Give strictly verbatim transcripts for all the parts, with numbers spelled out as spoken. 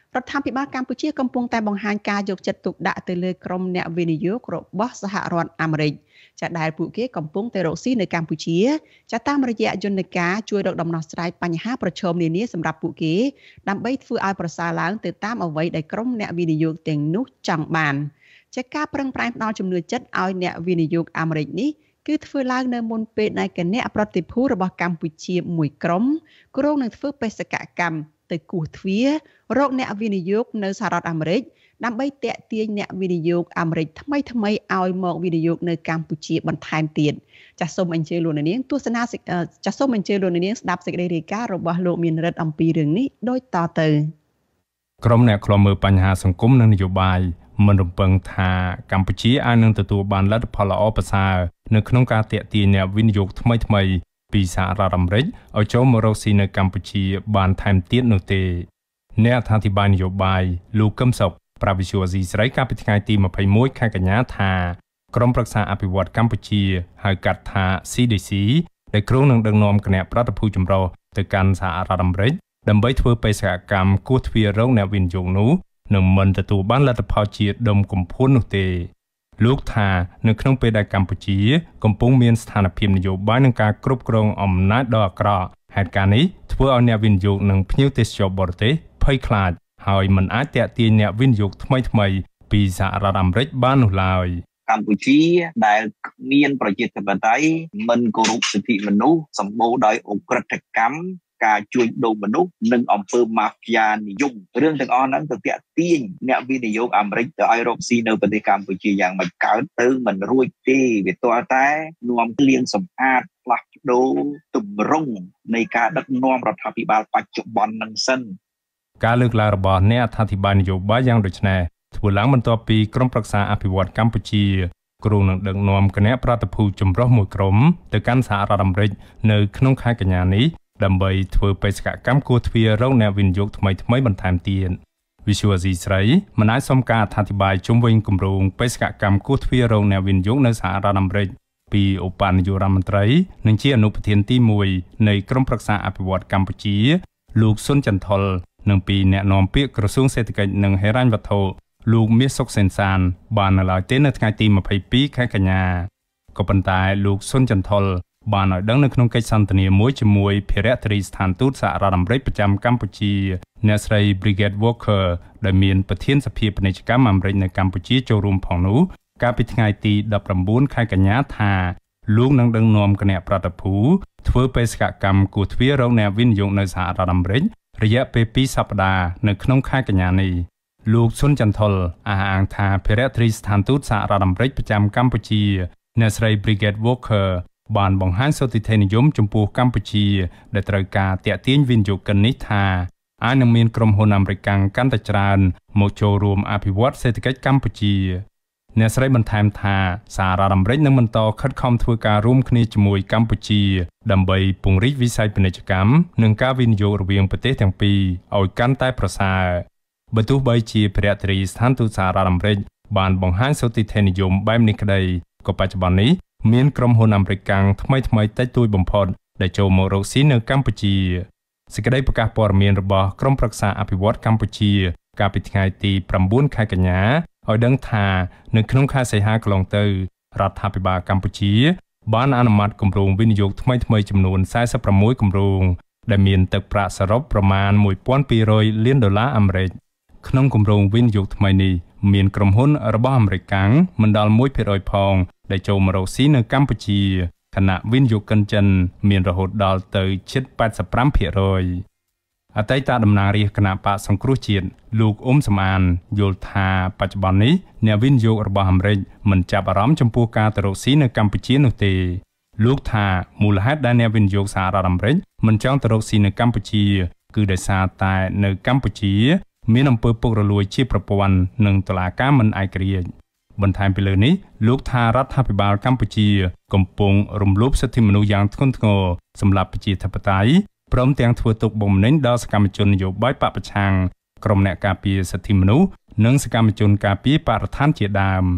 រដ្ឋាភិបាលកម្ពុជាកំពុងតែបង្ហាញការយកចិត្តទុកដាក់ទៅលើក្រុមអ្នកវិនិយោគរបស់សហរដ្ឋអាមេរិកចាដែលពួកគេកំពុងតែរកស៊ីនៅកម្ពុជាចាតាមរយៈយន្តការជួយរកដំណោះស្រាយបញ្ហាប្រឈមនានាសម្រាប់ពួកគេដើម្បីធ្វើឲ្យប្រសើរឡើងទៅតាមអ្វីដែលក្រុមអ្នកវិនិយោគទាំងនោះចង់បានចាការប្រឹងប្រែងផ្ដល់ជំនួយចិត្តឲ្យអ្នកវិនិយោគអាមេរិកនេះគឺធ្វើឡើងនៅមុនពេលដែលគណៈប្រតិភូរបស់កម្ពុជាមួយក្រុមគ្រោងនឹងធ្វើបេសកកម្មទៅគោះទ្វាររកអ្នកវិនិយោគនៅសហរដ្ឋអាមេរិកដើម្បីទាក់ទាញអ្នកវិនិយោគអាមេរិកថ្មីថ្មីឲ្យមកវិនិយោគនៅកម្ពុជាបន្ថែមទៀតចាសសូមអញ្ជើញលោកនាងទស្សនាចាសសូមអញ្ជើញលោកនាងស្ដាប់សេចក្តីរាយការណ៍របស់លោកមានរិទ្ធអំពីរឿងនេះដូចតទៅក្រុមអ្នកខ្លំមើលបញ្ហាសង្គមនិងនយោបាយមិនរំពឹងថាកម្ពុជាអាចនឹងទទួលបានលទ្ធផលល្អប្រសើរនៅក្នុងការទាក់ទាញអ្នកវិនិយោគថ្មីថ្មីពីសហរដ្ឋអាមេរិកឲ្យចូលមករកស៊ីនៅកម្ពុជាបានថែមទៀតនោះទេអ្នកអធិប្បាយនយោបាយលោកកឹមសុខប្រាប់វិទ្យុអាស៊ីសេរីកាលពីថ្ងៃទីម្ភៃមួយខែកញ្ញាថាក្រុមប្រឹក្សាអភិវឌ្ឍកម្ពុជាហៅកាត់ថា C D C ដែលគ្រោងនឹងដឹកនាំគណៈប្រតិភូចម្រុះទៅកាន់សហរដ្ឋអាមេរិកដើម្បីធ្វើបេសកកម្មគោះទ្វាររកអ្នកវិនិយោគនោះនឹងមិនទទួលបានលទ្ធផលជាដុំកំភួននោះទេលោកថានៅក្នុងពេលដែលកម្ពុជាកំពុងមានស្ថានភាពនយោបាយនិងការគ្រប់គ្រងអំណាចដ៏អាក្រក់ហេតុការណ៍នេះធ្វើឲ្យអ្នកវិនិយោគនិងភ្ញៀវទេសចរបរទេសភ័យខ្លាចហើយមិនអាចទាក់ទាញអ្នកវិនិយោគថ្មីថ្មីពីសហរដ្ឋអាមេរិកបាននោះឡើយកម្ពុជាដែលមានប្រជាធិបតេយ្យមិនគោរពសិទ្ធិមនុស្សសម្បូរដោយអ ுக ្រិតកម្មការជួញដូរមនុស្សនិងអំពើម៉ាហ្វ្យានិយមរឿងទាំងអស់ហ្នឹងទៅតាក់ទាញអ្នកវិនិយោគអាមេរិកទៅឲ្យរកស៊ីនៅប្រទេសកម្ពុជាយ៉ាងមិនកើតទៅមិនរួចទេវាទាល់តែនាំលៀងសម្អាតផ្លាស់ប្ដូរទម្រង់នៃការដឹកនាំរដ្ឋាភិបាលបច្ចុប្បន្ននឹងសិនការលើកឡើងរបស់អ្នកអធិប្បាយនយោបាយយ៉ាងដូចនេះធ្វើឡើងបន្ទាប់ពីក្រុមប្រឹក្សាអភិវឌ្ឍកម្ពុជាគ្រោងនឹងដឹកនាំគណៈប្រតិភូចម្រុះមួយក្រុមទៅកាន់សហរដ្ឋអាមេរិកនៅក្នុងខែកញ្ញានេះដើម្បីធ្វើបេសកកម្មគោះទ្វាររកអ្នកវិនិយោគថ្មីថ្មីបន្ថែមទៀតវិសុវអាស៊ីស្រីមិនអាចសុំការអធិប្បាយជុំវិញគម្រោងបេសកកម្មគោះទ្វាររកអ្នកវិនិយោគនៅសហរដ្ឋអាមេរិកពីឧបនាយករដ្ឋមន្ត្រីនិងជាអនុប្រធានទីមួយនៃក្រុមប្រឹក្សាអភិវឌ្ឍកម្ពុជាលោកស៊ុនចន្ទថុលនិងពីអ្នកនាំពាក្យក្រសួងសេដ្ឋកិច្ចនិងហិរញ្ញវត្ថុលោកមាសសុកសេនសានបាននៅឡើយទេនៅថ្ងៃទីម្ភៃពីរខែកញ្ញាក៏ប៉ុន្តែលោកស៊ុនចន្ទថុលបានឲ្យដឹងនៅក្នុងកិច្ចសន្ទនាមួយជាមួយភារៈត្រីស្ថានទូតសហរដ្ឋអាមេរិកប្រចាំកម្ពុជាអ្នកស្រី Brigette Walker ដែលមានប្រធានសភាពាណិជ្ជកម្មអាមេរិកនៅកម្ពុជាចូលរួមផងនោះកាលពីថ្ងៃទីដប់ប្រាំបួនខែកញ្ញាថាលោកនឹងដឹកនាំគណៈប្រតិភូធ្វើបេសកកម្មគោះទ្វាររកអ្នកវិនិយោគនៅសហរដ្ឋអាមេរិករយៈពេលពីរសប្តាហ៍នៅក្នុងខែកញ្ញានេះលោកស៊ុនចន្ទថុលអះអាងថាភារៈត្រីស្ថានទូតសហរដ្ឋអាមេរិកប្រចាំកម្ពុជាអ្នកស្រី Brigette Walkerបានបង្ហាញសោតិធិនិយមចំពោះកម្ពុជាដែលត្រូវការតាក់ទាញវិនិយោគិននេះថាអាចនឹងមានក្រុមហ៊ុនអាមេរិកកាន់តែច្រើនមកចូលរួមអភិវឌ្ឍសេដ្ឋកិច្ចកម្ពុជាអ្នកស្រីបន្ថែមថាសហរដ្ឋអាមេរិកនឹងបន្តខិតខំធ្វើការរួមគ្នាជាមួយកម្ពុជាដើម្បីពង្រីកវិស័យពាណិជ្ជកម្មនិងការវិនិយោគរវាងប្រទេសទាំងពីរឲ្យកាន់តែប្រសើរបើទោះបីជាភារៈត្រីស្ថានទូតសហរដ្ឋអាមេរិកបានបង្ហាញសោតិធិនិយមបែបនេះក្តីក៏បច្ចុប្បន្ននេះមានក្រុមហ៊ុនអាមេរិកថ្មីថ្មីតិចតួចបំផុតដែលចូលមករកស៊ីនៅកម្ពុជាសេចក្តីប្រកាសព័ត៌មានរបស់ក្រុមប្រឹក្សាអភិវឌ្ឍកម្ពុជាកាលពីថ្ងៃទីប្រាំបួនខែកញ្ញាឲ្យដឹងថានៅក្នុងខែសីហាកន្លងទៅរដ្ឋាភិបាលកម្ពុជាបានអនុម័តគម្រោងវិនិយោគថ្មីថ្មីចំនួនសែសិបប្រាំមួយគម្រោងដែលមានទឹកប្រាក់សរុបប្រមាណមួយពាន់ពីររយលានដុល្លារអាមេរិកក្នុងគម្រោងវិនិយោគថ្មីនេះមានក្រុមហ៊ុនរបស់អាមេរិកមិនដល់មួយភាគរយផងដែលចូលមករកស៊ីនៅកម្ពុជាខណៈវិនិយោគិនចិនមានរហូតដល់ទៅជិតប៉ែតសិបប្រាំភាគរយអតីតតំណាងរាស្ត្រគណៈបកសង្គ្រោះជាតិលោកអ៊ុំសំអានយល់ថាបច្ចុប្បន្ននេះអ្នកវិនិយោគរបស់អាមេរិកមិនចាប់អារម្មណ៍ចំពោះការទៅរកស៊ីនៅកម្ពុជានោះទេលោកថាមូលហេតុដែលអ្នកវិនិយោគសហរដ្ឋអាមេរិកមិនចង់ទៅរកស៊ីនៅកម្ពុជាគឺដោយសារតែនៅកម្ពុជាមានអំពើពុករលួយជាប្រព័ន្ធនិងតុលាការមិនឯករាជ្យបន្ថែមពីលើនេះលោកថារដ្ឋាភិបាលកម្ពុជាកំពុងរំលោភសិទ្ធិមនុស្សយ៉ាងធ្ងន់ធ្ងរសម្រាប់ប្រជាធិបតេយ្យព្រមទាំងធ្វើទុកបុកម្នេញដល់សកម្មជននយោបាយបពប្រឆាំងក្រុមអ្នកការពារសិទ្ធិមនុស្សនិងសកម្មជនការពារបរិស្ថានជាដើម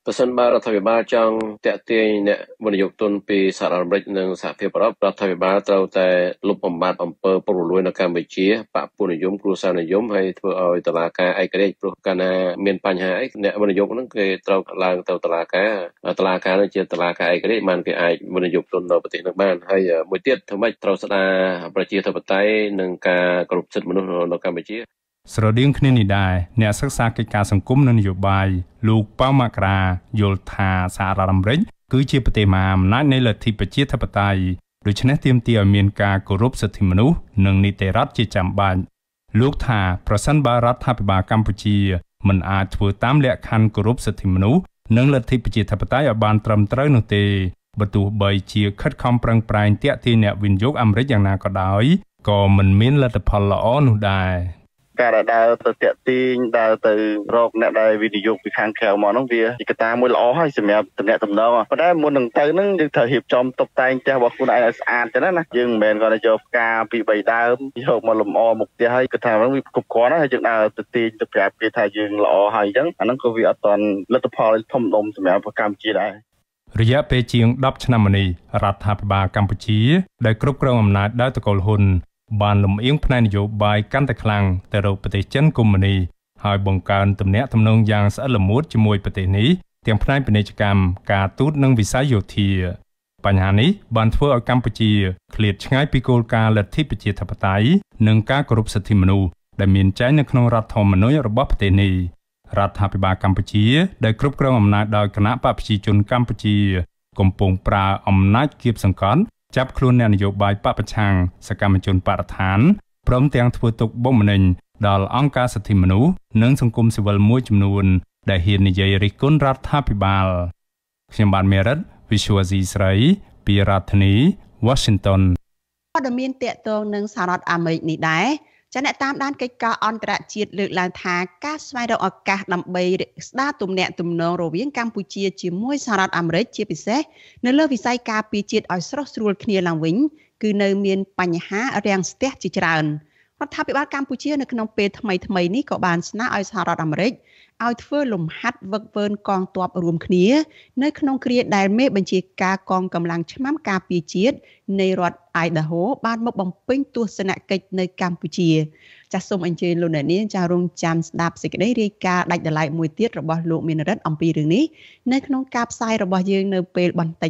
ប្រសិនបើរដ្ឋាភិបាលចង់តាក់ទាញអ្នកវិនិយោគទុនពីសហរដ្ឋអាមេរិកនិងសហភាពអឺរ៉ុបរដ្ឋាភិបាលត្រូវតែលុបបំបាត់អំពើពុករលួយនៅកម្ពុជាបពុនិយមគ្រួសារនិយមហើយធ្វើឲ្យតុលាការឯករាជ្យព្រោះកាលណាមានបញ្ហាអីអ្នកវិនិយោគហ្នឹងគេត្រូវឡើងទៅតុលាការតុលាការនេះជាតុលាការឯករាជ្យបានគេអាចវិនិយោគទុននៅប្រទេសនោះបានហើយមួយទៀតធ្វើម៉េចត្រូវស្ដារប្រជាធិបតេយ្យនិងការគោរពសិទ្ធិមនុស្សនៅកម្ពុជាស្រដៀងគ្នានេះដែរអ្នកសិក្សាកិច្ចការសង្គមនិងនយោបាយលោកប៉ៅម៉ាក្រាយល់ថាសហរដ្ឋអាមេរិកគឺជាប្រទេសមហាអំណាចនៃលទ្ធិប្រជាធិបតេយ្យដូច្នេះទាមទារឲ្យមានការគោរពសិទ្ធិមនុស្សនិងនីតិរដ្ឋជាចាំបាច់លោកថាប្រសិនបើរដ្ឋាភិបាលកម្ពុជាមិនអាចធ្វើតាមលក្ខខណ្ឌគោរពសិទ្ធិមនុស្សនិងលទ្ធិប្រជាធិបតេយ្យឲ្យបានត្រឹមត្រូវនោះទេបើទោះបីជាខិតខំប្រឹងប្រែងទាក់ទាញអ្នកវិនិយោគអាមេរិកយ៉ាងណាក៏ដោយក៏មិនមានលទ្ធផលល្អនោះដែរការដើរទៅតាក់ទាញដើរទៅរកអ្នកដែលវិនិយោគពីខាងក្រៅមកហ្នឹងវាជាកត្តាមួយល្អហើយសម្រាប់តំណែងតំណងប៉ុន្តែមុននឹងទៅហ្នឹងយើងត្រូវរៀបចំតុបតែងផ្ទះរបស់ខ្លួនឯងឲ្យស្អាតចឹងណាយើងមិនមែនគាត់ទៅយកផ្កាពីបីដើមយកមកលម្អមុខផ្ទះហើយគាត់ថាហ្នឹងវាគ្រប់គ្រាន់ហើយយើងដើរទៅទាញទៅប្រាប់គេថាយើងល្អហើយចឹងអាហ្នឹងក៏វាអត់ទាន់លទ្ធផលធំដុំសម្រាប់កម្ពុជាដែររយៈពេលជាងដប់ឆ្នាំមកនេះរដ្ឋាភិបាលកម្ពុជាដែលគ្រប់គ្រងអំណាចដោយតកូលហ៊ុនបានលំអៀងផ្នែកនយោបាយកាន់តែខ្លាំងទៅរកប្រទេសចិនកុម្មុយនីហើយបង្កើនទំនាក់ទំនងយ៉ាងស្អិតល្មួតជាមួយប្រទេសនេះទាំងផ្នែកពាណិជ្ជកម្មការទូតនិងវិស័យយោធាបញ្ហានេះបានធ្វើឲ្យកម្ពុជាឃ្លាតឆ្ងាយពីគោលការណ៍លទ្ធិប្រជាធិបតេយ្យនិងការគោរពសិទ្ធិមនុស្សដែលមានចែងនៅក្នុងរដ្ឋធម្មនុញ្ញរបស់ប្រទេសនេះរដ្ឋាភិបាលកម្ពុជាដែលគ្រប់គ្រងអំណាចដោយគណៈបព្វជិជនកម្ពុជាកំពុងប្រើអំណាចគៀបសង្កត់ចាប់ខ្លួនអ្នកនយោបាយបពប្រឆាំងសកម្មជនបរិស្ថានព្រមទាំងធ្វើទុកបុកម្នេញដល់អង្គការសិទ្ធិមនុស្សនិងសង្គមស៊ីវិលមួយចំនួនដែលហ៊ាននិយាយរិះគន់រដ្ឋាភិបាលខ្ញុំបានមេរិត Visual C ស្រីពីរដ្ឋធានី Washington ព័ត៌មានតាក់ទងនឹងសហរដ្ឋអាមេរិកនេះដែរចាអ្នកតាមដានកិច្ចការអន្តរជាតិលើកឡើងថាការស្វែងរកឱកាសដើម្បីស្ដារទំនាក់ទំនងរវាងកម្ពុជាជាមួយសហរដ្ឋអាមេរិកជាពិសេសនៅលើវិស័យការពារជាតិឲ្យស្រស់ស្រួលគ្នាឡើងវិញគឺនៅមានបញ្ហារាំងស្ទះជាច្រើនរដ្ឋាភិបាលកម្ពុជានៅក្នុងពេលថ្មីថ្មីនេះក៏បានស្នើឲ្យសហរដ្ឋអាមេរិកឲ្យធ្វើលំហាត់វឹកវើនកងទ័ពរួមគ្នានៅក្នុងគ្រាដែលមេបញ្ជាការកងកម្លាំងឆ្មាំការពារជាតិនៃរដ្ឋ Idaho បានមកបំពេញទស្សនកិច្ចនៅកម្ពុជាចាសសូមអញ្ជើញលោកអ្នកនាងចារងចាំស្ដាប់សេចក្តីរាយការណ៍ដាច់ដライមួយទៀតរបស់លោកមានរិទ្ធអំពីរឿងនេះនៅក្នុងការផ្សាយរបស់យើងនៅពេលបន្តិច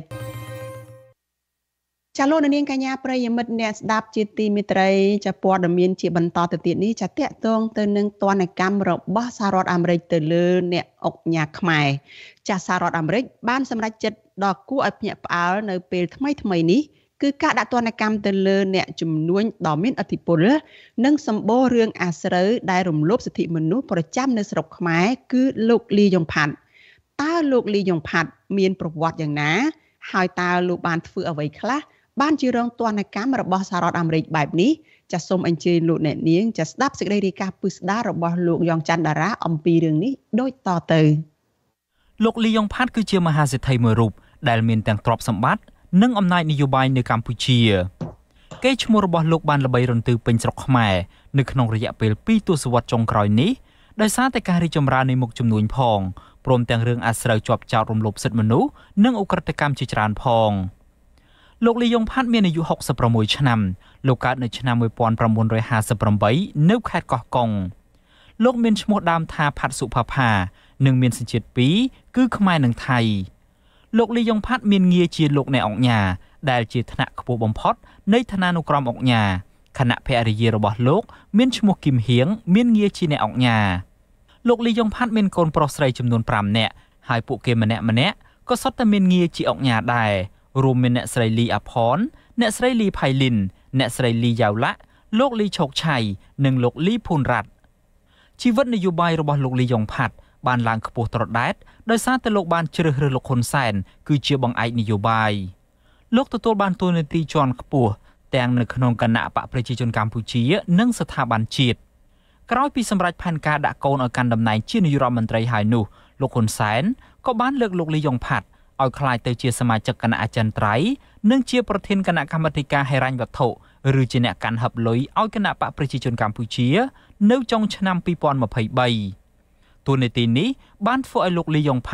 ចាលោកនាងកញ្ញាប្រិយមិត្តអ្នកស្ដាប់ជាទីមេត្រីចាព័ត៌មានជាបន្តទៅទៀតនេះចាតកតងទៅនឹងទណ្ឌកម្មរបស់សហរដ្ឋអាមេរិកទៅលើអ្នកអុកញ៉ាខ្មែរចាសហរដ្ឋអាមេរិកបានសម្រេចចិត្តដ៏គួរឲ្យភ្ញាក់ផ្អើលនៅពេលថ្មីថ្មីនេះគឺការដាក់ទណ្ឌកម្មទៅលើអ្នកជំនួញដ៏មានឥទ្ធិពលនិងសម្បូររឿងអាស្រូវដែលរំលោភសិទ្ធិមនុស្សប្រចាំនៅស្រុកខ្មែរគឺលោកលីយ៉ុងផាត់តើលោកលីយ៉ុងផាត់មានប្រវត្តិយ៉ាងណាហើយតើលោកបានធ្វើអ្វីខ្លះបានជារងទណ្ឌកម្មរបស់សហរដ្ឋអាមេរិកបែបនេះចាសសូមអញ្ជើញលោកអ្នកនាងចាសស្ដាប់សេចក្តីរាយការណ៍ពិស្ដាររបស់លោកយ៉ងច័ន្ទតារាអំពីរឿងនេះដូចតទៅលោកលីយ៉ុងផាត់គឺជាមហាសេដ្ឋីមួយរូបដែលមានទាំងទ្រព្យសម្បត្តិនិងអំណាចនយោបាយនៅកម្ពុជាកេរ្តិ៍ឈ្មោះរបស់លោកបានល្បីរន្ទឺពេញស្រុកខ្មែរនៅក្នុងរយៈពេលពីរទសវត្សរ៍ចុងក្រោយនេះដោយសារតែការរីកចម្រើននៃមុខជំនួញផងព្រមទាំងរឿងអាស្រូវជាប់ចោទរំលោភសិទ្ធិមនុស្សនិងឧក្រិដ្ឋកម្មជាច្រើនផងលោកលីយ៉ុងផាត់មានអាយុហុកសិបប្រាំមួយឆ្នាំលោកកើតនៅឆ្នាំmột nghìn chín trămห้าสิบแปดនៅខេត្តកោះកុងលោកមានឈ្មោះដើមថាផាត់សុផាផានិងមានសញ្ជាតិពីរគឺខ្មែរនិងថៃលោកលីយ៉ុងផាត់មានងារជាលោកអ្នកអង្គញាដែលជាថ្នាក់ខ្ពស់បំផុតនៃឋានានុក្រមអង្គញាខណៈភរិយារបស់លោកមានឈ្មោះគឹមហៀងមានងារជាអ្នកអង្គញាលោកលីយ៉ុងផាត់មានកូនប្រុសស្រីចំនួនប្រាំនាក់ហើយពួកគេម្នាក់ម្នាក់ក៏សុទ្ធតែមានងារជាអង្គញាដែររួមមានអ្នកស្រីលីអាផនអ្នកស្រីលីផៃលីនអ្នកស្រីលីយ៉ាវឡាក់លោកលីឈោកឆៃនិងលោកលីភូនរ៉ាត់ជីវិតនយោបាយរបស់លោកលីយ៉ុងផាត់បានឡើងខ្ពស់ត្រដែតដោយសារតែលោកបានជ្រើសរើសលោកហ៊ុនសែនគឺជាបង្អែកនយោបាយលោកទទួលបានតួនាទីជាន់ខ្ពស់ទាំងនៅក្នុងគណៈបកប្រជាជនកម្ពុជានិងស្ថាប័នជាតិក្រោយពីសម្រេចផែនការដាក់កូនឲ្យកាន់តំណែងជានាយករដ្ឋមន្ត្រីហើយនោះលោកហ៊ុនសែនក៏បានលើកលោកលីយ៉ុងផាត់ឲ្យក្លាយទៅជាសមាជិកគណៈអចិន្ត្រៃយ៍និងជាប្រធានគណៈកម្មាធិការហិរញ្ញវត្ថុឬជាអ្នកកាន់ហឹបលុយឲ្យគណៈបកប្រជាជនកម្ពុជានៅចុងឆ្នាំពីរពាន់ម្ភៃបីតួនាទីនេះបានធ្វើឲ្យលោកលីយ៉ុងផាត់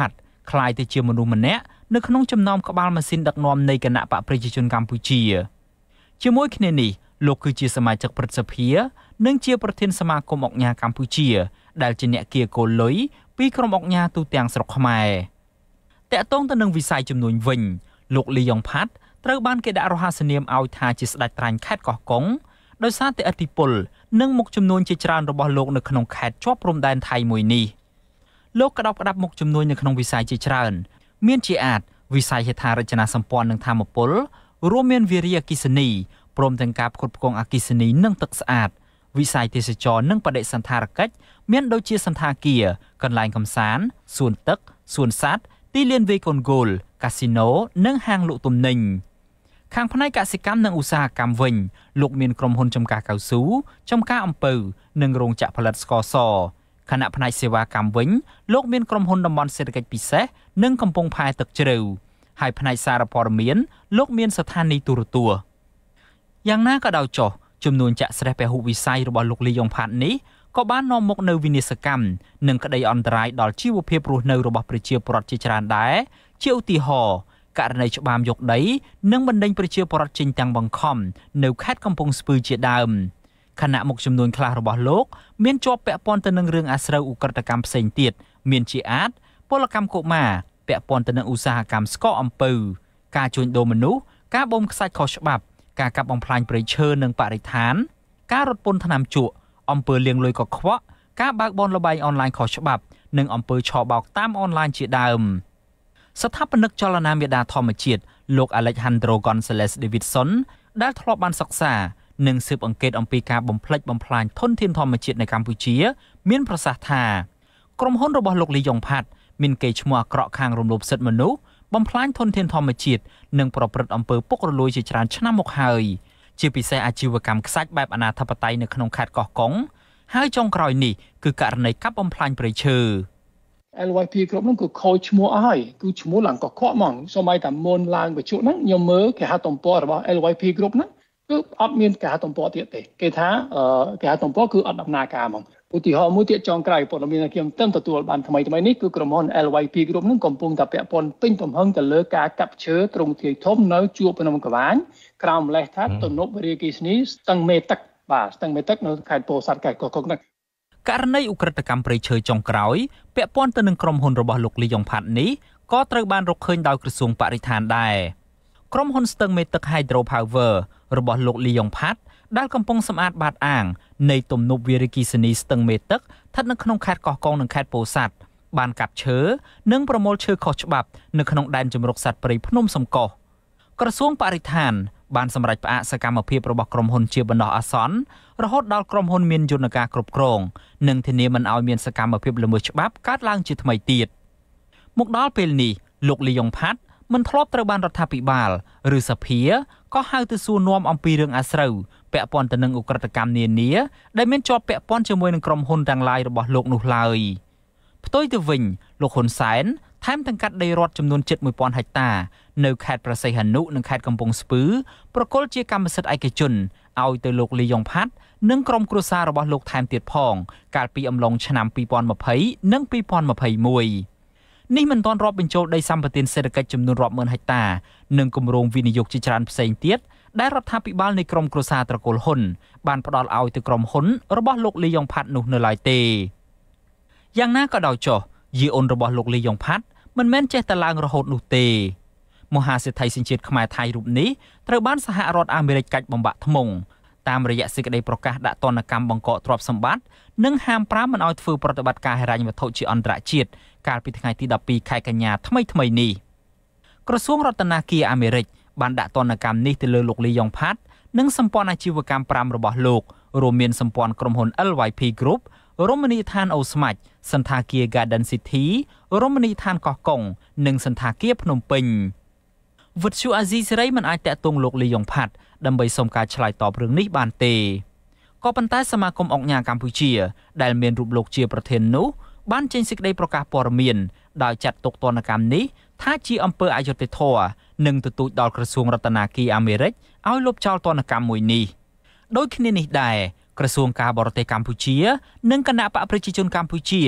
คล้ายទៅជាមនុស្សម្នាក់នៅក្នុងចំណោមក្បាលម៉ាស៊ីនដឹកនាំនៃគណៈបកប្រជាជនកម្ពុជាជាមួយគ្នានេះលោកគឺជាសមាជិកព្រឹទ្ធសភានិងជាប្រធានសមាគមអង្គការកម្ពុជាដែលជាអ្នកគៀកូលុយពីក្រុមអង្គការទូទាំងស្រុកខ្មែរតាក់ទងទៅនឹងវិស័យជំនួញវិញលោកលីយ៉ុងផាត់ត្រូវបានគេដាក់រហស្សនាមឲ្យថាជាស្ដេចត្រាញ់ខេត្តកោះកុងដោយសារតែឥទ្ធិពលនិងមុខចំនួនជាច្រើនរបស់លោកនៅក្នុងខេត្តជាប់ព្រំដែនថៃមួយនេះលោកក្តាប់ក្តាប់មុខចំនួននៅក្នុងវិស័យជាច្រើនមានជាអាចវិស័យហេដ្ឋារចនាសម្ព័ន្ធនិងធម្មពលរួមមានវារីអគ្គិសនីព្រមទាំងការផ្គត់ផ្គង់អគ្គិសនីនិងទឹកស្អាតវិស័យទេសចរនិងបដិសណ្ឋារកិច្ចមានដូចជាសន្តាគារកន្លែងកម្សាន្តសួនទឹកសួនសត្វទីលានវាយកូនហ្គោលកាស៊ីណូនិងហាងលក់ទំនិញខាងផ្នែកកសិកម្មនិងឧស្សាហកម្មវិញលោកមានក្រុមហ៊ុនចំការកៅស៊ូចំការអំពៅនិងរោងចក្រផលិតស្ករសខណៈផ្នែកសេវាកម្មវិញលោកមានក្រុមហ៊ុនតំបន់សេដ្ឋកិច្ចពិសេសនិងកំពង់ផែទឹកជ្រៅហើយផ្នែកសារព័ត៌មានលោកមានស្ថានីយទូរទស្សន៍យ៉ាងណាក៏ដោយចុះចំនួនចាក់ស្រេះពហុវិស័យរបស់លោកលីយ៉ុងផាត់នេះក៏បាននាំមកនៅវិនាសកម្មនិងក្តីអន្តរាយដល់ជីវភាពរស់នៅរបស់ប្រជាពលរដ្ឋជាច្រើនដែរជាឧទាហរណ៍ករណីច្បាមយកដីនិងបណ្ដេញប្រជាពលរដ្ឋចេញទាំងបង្ខំនៅខេត្តកំពង់ស្ពឺជាដើមខណៈមុខចំនួនខ្លះរបស់លោកមានជាប់ពាក់ព័ន្ធទៅនឹងរឿងអាស្រូវឧក្រិដ្ឋកម្មផ្សេងទៀតមានជាអាចពលកម្មកុមារពាក់ព័ន្ធទៅនឹងឧស្សាហកម្មស្ករអំពៅការជួញដូរមនុស្សការបូមខ្សាច់ខុសច្បាប់ការកាប់បំផ្លាញព្រៃឈើនិងបរិស្ថានការរត់ពន្ធថ្នាំជក់អំពើលាងលុយកខ្វក់ការបើកបនលបែងអនឡាញខុសច្បាប់និងអំពើឆបោកតាមអនឡាញជាដើមស្ថាបនិកចលនាមេដាធម្មជាតិលោក Alejandro Gonzalez Davidson ដែលធ្លាប់បានសិក្សានិងស៊ើបអង្កេតអំពីការបំផ្លិចបំផ្លាញធនធានធម្មជាតិនៅកម្ពុជាមានប្រសាសន៍ថាក្រុមហ៊ុនរបស់លោកលីយ៉ុងផាត់មានកេរ្តិ៍ឈ្មោះអាក្រក់ខាងរំលោភសិទ្ធិមនុស្សបំផ្លាញធនធានធម្មជាតិនិងប្រព្រឹត្តអំពើពុករលួយជាច្រើនឆ្នាំមកហើយជាពិសេសអាជីវកម្មខ្សាច់បែបអនាធិបតេយ្យនៅក្នុងខេត្តកោះកុងហើយចុងក្រោយនេះគឺករណីកាប់បំផ្លាញព្រៃឈើแอล วาย พี គ្រប់ហ្នឹងគឺខូចឈ្មោះអស់ហើយគឺឈ្មោះឡើងកខ្វក់ហ្មងសូម្បីតែមុនឡើងបញ្ជុហ្នឹងខ្ញុំមើលគេហទំព័ររបស់ แอล วาย พี គ្រប់ហ្នឹងគឺអត់មានគេហទំព័រទៀតទេគេថាគេហទំព័រគឺអត់ដំណើរការហ្មងឧទាហរណ៍មួយទៀតចុងក្រោយព័ត៌មានខ្ញុំទៅទទួលបានថ្មីថ្មីនេះគឺក្រុមហ៊ុន แอล วาย พี គ្រប់ហ្នឹងកំពុងតែពាក់ព័ន្ធពេញទំហឹងទៅលើការកាប់ឈើទ្រង់ទ្រាយធំនៅជួរភ្នំក្បាញក្រោមម្លេះថាទំនប់វារីអគ្គិសនីស្ទឹងមេទឹកបាទស្ទឹងមេទឹកនៅខេត្តពោធិ៍សាត់ខេត្តកោះកុងហ្នឹងករណីឧក្រិដ្ឋកម្មព្រៃឈើចុងក្រោយពាក់ព័ន្ធទៅនឹងក្រុមហ៊ុនរបស់លោកលីយ៉ុងផាត់នេះក៏ត្រូវបានរកឃើញដោយក្រសួងបរិស្ថានដែរក្រុមហ៊ុនស្ទឹងមេទឹក Hydro Power របស់លោកលីយ៉ុងផាត់ដែលកំពុងសម្អាតបាតអាងនៃទំនប់វារីអគ្គិសនីស្ទឹងមេទឹកស្ថិតនៅក្នុងខេត្តកោះកុងនិងខេត្តពោធិ៍សាត់បានកាប់ឈើនិងប្រមូលឈើខុសច្បាប់នៅក្នុងដែនជម្រកសត្វព្រៃភ្នំសំកុសក្រសួងបរិស្ថានបានសម្រេចផ្អាកសកម្មភាពរបស់ក្រុមហ៊ុនជាបណ្ដោះអាសន្នរហូតដល់ក្រុមហ៊ុនមានយន្តការគ្រប់គ្រងនិងធានាមិនឲ្យមានសកម្មភាពល្មើសច្បាប់កើតឡើងជាថ្មីទៀតមកដល់ពេលនេះលោកលីយ៉ុងផាត់មិនធ្លាប់ត្រូវបានរដ្ឋាភិបាលឬសភាក៏ហៅទៅសួរនាំអំពីរឿងអាស្រូវពាក់ព័ន្ធទៅនឹងឧក្រិដ្ឋកម្មនានាដែលមានជាប់ពាក់ព័ន្ធជាមួយនឹងក្រុមហ៊ុនទាំងឡាយរបស់លោកនោះឡើយផ្ទុយទៅវិញលោកហ៊ុនសែនថែមទាំងកាត់ដីរដ្ឋចំនួនជិតមួយពាន់ហិកតានៅខេត្តព្រះសីហនុនិងខេត្តកំពង់ស្ពឺប្រគល់ជាកម្មសិទ្ធិឯកជនឲ្យទៅលោកលីយ៉ុងផាត់និងក្រុមគ្រួសាររបស់លោកថែមទៀតផងកាលពីអំឡុងឆ្នាំពីរពាន់ម្ភៃនិងពីរពាន់ម្ភៃមួយនេះមិនទាន់រាប់បញ្ចូលដីសម្បត្តិសេដ្ឋកិច្ចចំនួនរាប់ម៉ឺនហិកតានិងគម្រោងវិនិយោគជាច្រើនផ្សេងទៀតដែលរដ្ឋាភិបាលនៃក្រុមគ្រួសារត្រកូលហ៊ុនបានផ្ដល់ឲ្យទៅក្រុមហ៊ុនរបស់លោកលីយ៉ុងផាត់នោះនៅឡើយទេយ៉ាងណាក៏ដោយចុះយាយអូនរបស់លោកលីយ៉ុងផាត់មិនមែនចេះតែឡើងរហូតនោះទេមហាសេដ្ឋីសញ្ជាតិខ្មែរថៃរូបនេះត្រូវបានសហរដ្ឋអាមេរិកកាច់បំបាក់ធ្មង់តាមរយៈសេចក្តីប្រកាសដាក់ទណ្ឌកម្មបង្កកទ្រព្យសម្បត្តិនិងហាមប្រាមមិនឲ្យធ្វើប្រតិបត្តិការហិរញ្ញវត្ថុជាអន្តរជាតិកាលពីថ្ងៃទីដប់ពីរខែកញ្ញាថ្មីថ្មីនេះក្រសួងរដ្ឋាភិបាលអាមេរិកបានដាក់ទណ្ឌកម្មនេះទៅលើលោកលីយ៉ុងផាត់និងសម្ព័ន្ធអាជីវកម្មប្រាំរបស់លោករួមមានសម្ព័ន្ធក្រុមហ៊ុន แอล วาย พี Group រមណីយដ្ឋានអូស្មាច់សន្តាគារ Garden City រមណីយដ្ឋានកោះកុងនិងសន្តាគារភ្នំពេញវិទ្យុអាស៊ីសេរីមិនអាចតាក់ទងលោកលីយ៉ុងផាត់ដើម្បីសុំការឆ្លើយតបរឿងនេះបានទេក៏ប៉ុន្តែសមាគមអង្គការកម្ពុជាដែលមានរូបលោកជាប្រធាននោះបានចេញសេចក្តីប្រកាសព័ត៌មានដោយចាត់ទុកទណ្ឌកម្មនេះថាជាអំពើអយុត្តិធម៌និងទទូចដល់ក្រសួងរដ្ឋាភិបាលអាមេរិកឲ្យលុបចោលទណ្ឌកម្មមួយនេះដូចគ្នានេះដែរក្រសួងការបរទេសកម្ពុជានិងគណៈបកប្រជាជនកម្ពុជា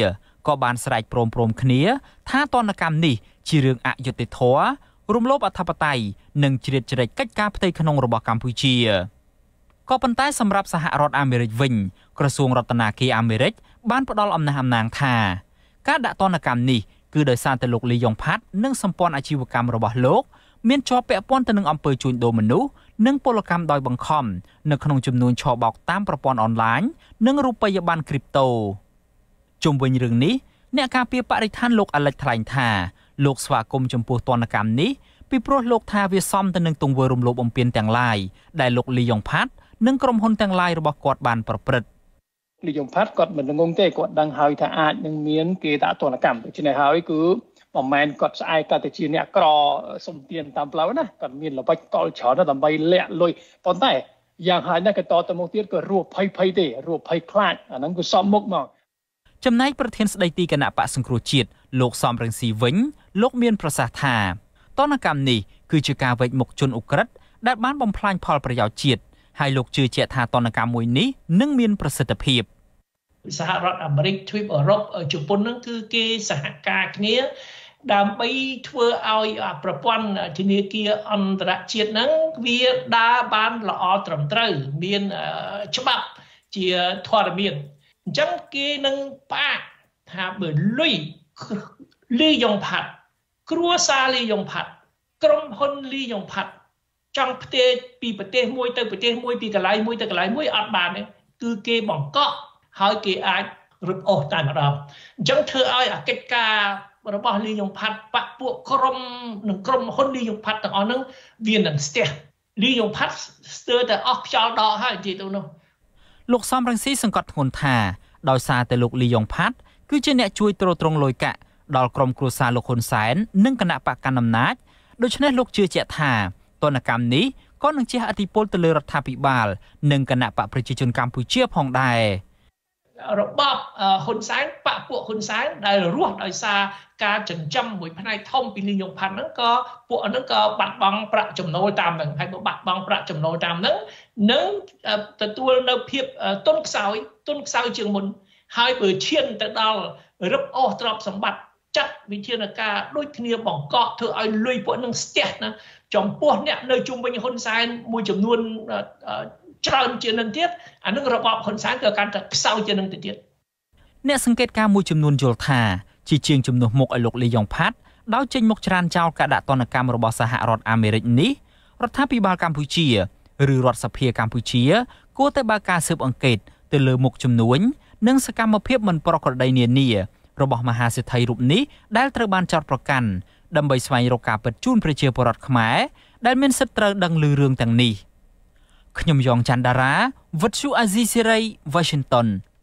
ក៏បានស្រែកព្រមព្រមគ្នាថាទណ្ឌកម្មនេះជារឿងអយុត្តិធម៌រំលោភអធិបតេយ្យនិងជ្រៀតជ្រែកកិច្ចការផ្ទៃក្នុងរបស់កម្ពុជាក៏ប៉ុន្តែសម្រាប់សហរដ្ឋអាមេរិកវិញក្រសួងរដ្ឋាភិបាលអាមេរិកបានផ្ដល់អំណះអំណាងថាការដាក់ទណ្ឌកម្មនេះគឺដោយសារតែលោកលីយ៉ុងផាត់និងសម្ព័ន្ធអាជីវកម្មរបស់លោកមានជាប់ពាក់ព័ន្ធទៅនឹងអំពើជួញដូរមនុស្សនិងពលកម្មដោយបង្ខំនៅក្នុងចំនួនឆបោកតាមប្រព័ន្ធអនឡាញនិងរូបិយប័ណ្ណគ្រីបតូជុំវិញរឿងនេះអ្នកការពារបរិស្ថានលោកអាលិចថ្លែងថាលោកស្វាគមន៍ចំពោះទណ្ឌកម្មនេះពីព្រោះលោកថាវាសមទៅនឹងទង្វើរំលោភបំពានទាំងឡាយដែលលោកលីយ៉ុងផាត់និងក្រុមហ៊ុនទាំងឡាយរបស់គាត់បានប្រព្រឹត្តលីយ៉ុងផាត់គាត់មិនងងទេគាត់ដឹងហើយថាអាចនឹងមានគេដាក់ទណ្ឌកម្មដូច្នេះហើយគឺមិនមែនគាត់ស្អែកគាត់ទៅជាអ្នកក្រសំទានតាមផ្លូវណាគាត់មានល្បិចតល់ច្រើនដើម្បីលាក់លុយប៉ុន្តែយ៉ាងហើយណាស់ក៏តទៅមុខទៀតក៏រស់ភ័យភ័យទេរស់ភ័យខ្លាចអាហ្នឹងគឺសមមុខមកចំណែកប្រធានស្ដីទីគណៈបកសង្គ្រោះជាតិលោកសំរងស៊ីវិញលោកមានប្រសាសន៍ថាទណ្ឌកម្មនេះគឺជាការវេចមុខជនឧក្រិដ្ឋដែលបានបំផ្លាញផលប្រយោជន៍ជាតិហើយលោកជឿជាក់ថាទណ្ឌកម្មមួយនេះនឹងមានប្រសិទ្ធភាពសហរដ្ឋអាមេរិកទ្វីបអឺរ៉ុបជប៉ុនហ្នឹងគឺគេសហការគ្នាដើម្បីធ្វើឲ្យប្រព័ន្ធធនាគារអន្តរជាតិហ្នឹងវាដើរបានល្អត្រឹមត្រូវមានច្បាប់ជាធរមានអញ្ចឹងគេនឹងផ្អាកថាបើលុយលីយ៉ុងផាត់គ្រួសារលីយ៉ុងផាត់ក្រុមហ៊ុនលីយ៉ុងផាត់ចង់ផ្ទេរពីប្រទេសមួយទៅប្រទេសមួយពីកន្លែងមួយទៅកន្លែងមួយអត់បានទេគឺគេបង្កក់ហើយគេអាចរត់អស់តែម្ដងអញ្ចឹងធ្វើឲ្យអាកិច្ចការរបស់លីយ៉ុងផាត់បពពួកក្រុមនិងក្រុមហ៊ុនលីយ៉ុងផាត់ទាំងអស់ហ្នឹងវានឹងស្ទះលីយ៉ុងផាត់ស្ទើរតែអស់ខ្យល់ដកហើយនិយាយទៅនោះលោកសំរងស៊ីសង្កត់ធ្ងន់ថាដោយសារតែលោកលីយ៉ុងផាត់គឺជាអ្នកជួយទ្រទ្រង់លុយកាក់ដល់ក្រុមគ្រួសារលោកហ៊ុនសែននិងគណៈបកកណ្ដាលអំណាចដូច្នេះលោកជឿជាក់ថាទណ្ឌកម្មនេះក៏នឹងជះឥទ្ធិពលទៅលើរដ្ឋាភិបាលនិងគណៈបកប្រជាជនកម្ពុជាផងដែររបបហ៊ុនសែនបពពួកហ៊ុនសែនដែលរស់ដោយសារការចិញ្ចឹមមួយផ្នែកធំពីលីយ៉ុងផាត់ហ្នឹងក៏ពួកហ្នឹងក៏បាត់បង់ប្រាក់ចំណូលតាមហ្នឹងហើយបើបាត់បង់ប្រាក់ចំណូលតាមហ្នឹងនឹងទទួលនៅភាពទុនខ្សោយទុនខ្សោយជាងមុនហើយបើឈានទៅដល់រឹបអូសទ្រព្យសម្បត្តិចាត់វិធានការដូចគ្នាបង្កក់ធ្វើឲ្យលុយពួកហ្នឹងស្ទះណាចំពោះអ្នកនៅជុំវិញហ៊ុនសែនមួយចំនួនច្រើនជាងនឹងទៀតអានឹងរបបហ៊ុនសែនក៏កាន់តែខ្សោយជាងនឹងទៅទៀតអ្នកសង្កេតការណ៍មួយចំនួនយល់ថាជាជាងជំនួសមុខឲ្យលោកលីយ៉ុងផាត់ដោយចេញមុខច្រានចោលការដាក់ទណ្ឌកម្មរបស់សហរដ្ឋអាមេរិកនេះរដ្ឋាភិបាលកម្ពុជាឬរដ្ឋសភាកម្ពុជាគួរតែបើកការស៊ើបអង្កេតទៅលើមុខជំនួញនិងសកម្មភាពមិនប្រក្រតីនានារបស់មហាសេដ្ឋីរូបនេះដែលត្រូវបានចោទប្រកាន់ដើម្បីស្វែងរកការពិតជូនប្រជាពលរដ្ឋខ្មែរដែលមានសិទ្ធិត្រូវដឹងឮរឿងទាំងនេះខ្ញុំយ៉ងច័ន្ទដារាវិទ្យុអាស៊ីសេរី Washington